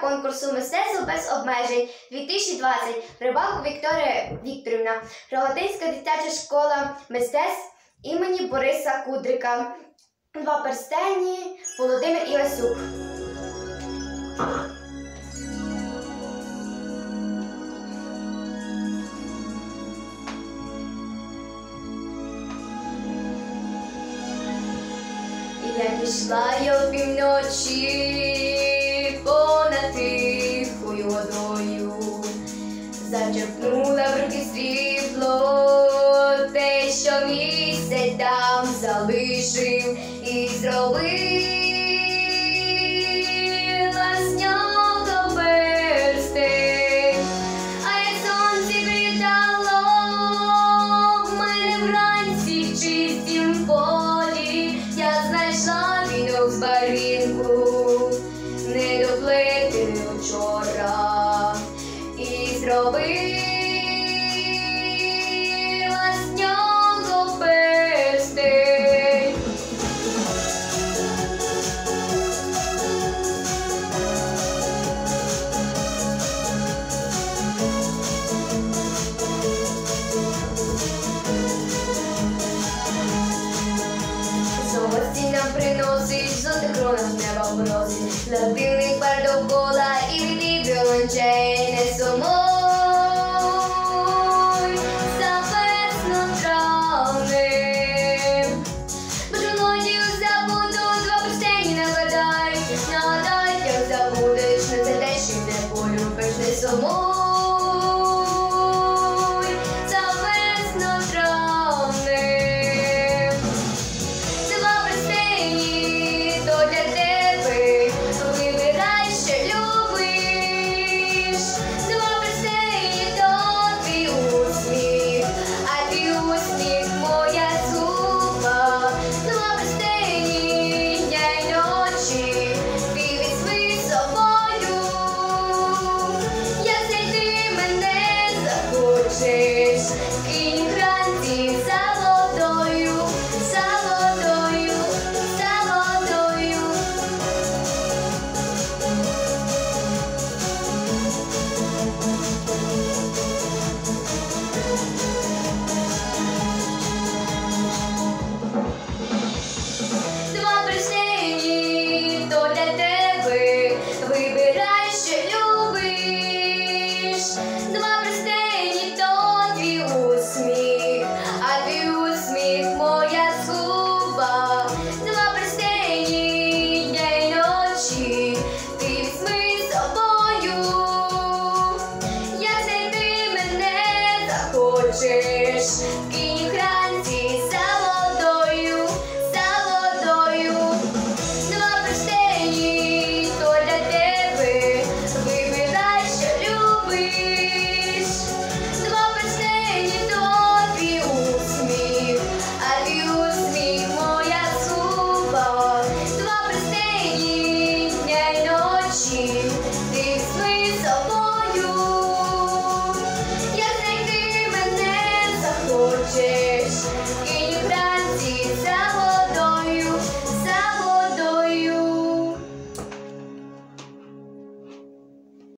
конкурсу «Мистецтво без обмежень» 2020. Рибалко Вікторія Вікторівна. Рогатинська дитяча школа мистецтв імені Бориса Кудрика. Два перстені. Володимир Івасюк. Як ішла я опівночі понад тихою водою, зачерпнула в руки срібло, те, що місяць там залишив, і зробила з нього перстень. А як сонце вітало в мене вранці в чистім полі, я знайшла вінок з барвінку, недоплетений учора, і зробила з нього перстень. Золоті нам приносить, золоте крона неба морозить, золотих пар довкола і від віолончей не сумуй за весно-травним. Бо жолодів забуду, два перстені нагадай, як забудеш, не це те, що не полюбиш, не сумуй.